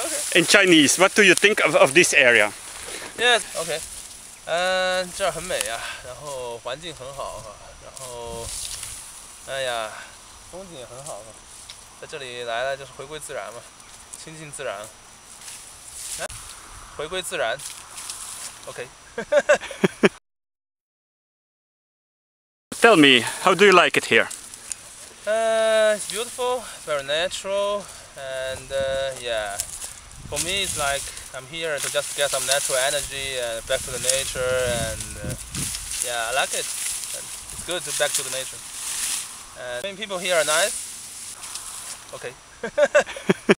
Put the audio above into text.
In Chinese, what do you think of this area? Yes, OK。这儿很美啊，然后环境很好哈，然后，哎呀，风景也很好哈，在这里来了就是回归自然嘛，亲近自然，回归自然。OK。 Tell me, how do you like it here? It's beautiful, very natural, and yeah, for me it's like I'm here to just get some natural energy and back to the nature, and yeah, I like it. And it's good to back to the nature. And people here are nice. Okay.